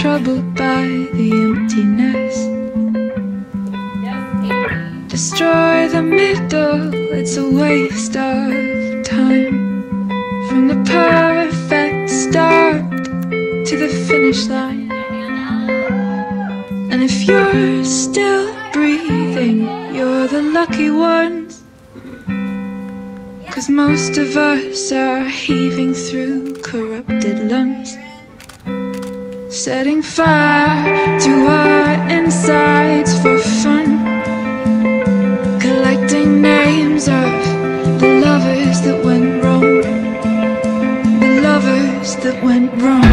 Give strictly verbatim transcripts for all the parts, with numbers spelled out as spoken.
troubled by the emptiness. Destroy the middle, it's a waste of time. From the perfect start to the finish line. And if you're still breathing, you're the lucky ones. 'Cause most of us are heaving through corrupted lungs, setting fire to our insides for fun, collecting names of the lovers that went wrong, the lovers that went wrong.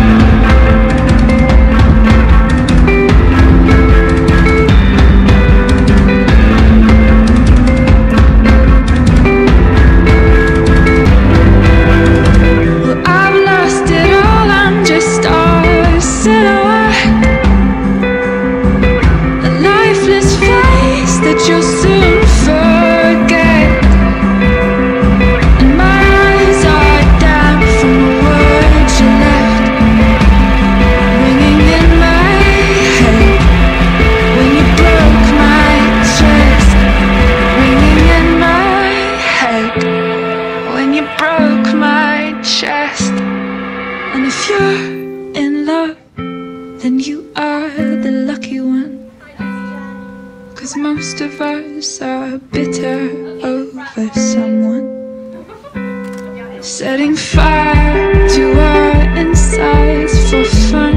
And if you're in love, then you are the lucky one. 'Cause most of us are bitter over someone, setting fire to our insides for fun,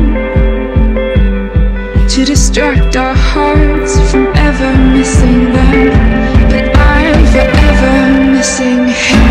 to distract our hearts from ever missing them. But I'm forever missing him.